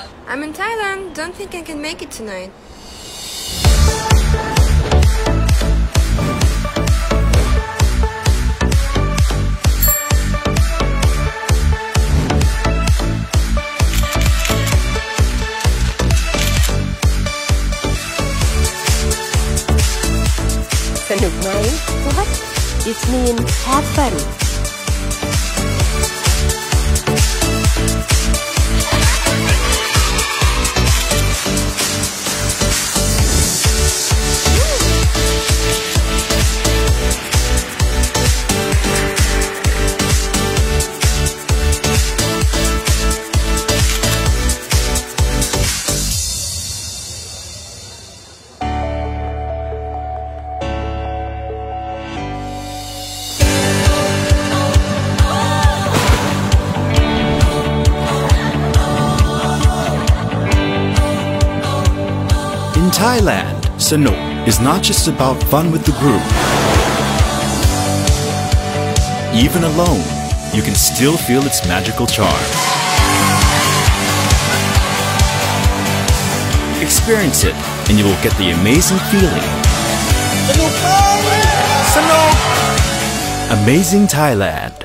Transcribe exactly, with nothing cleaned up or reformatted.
I'm in Thailand. Don't think I can make it tonight. Sanook Means Fun. It means have fun. In Thailand, Sanook is not just about fun with the group. Even alone, you can still feel its magical charm. Experience it, and you will get the amazing feeling. Sanook! Sanook! Amazing Thailand.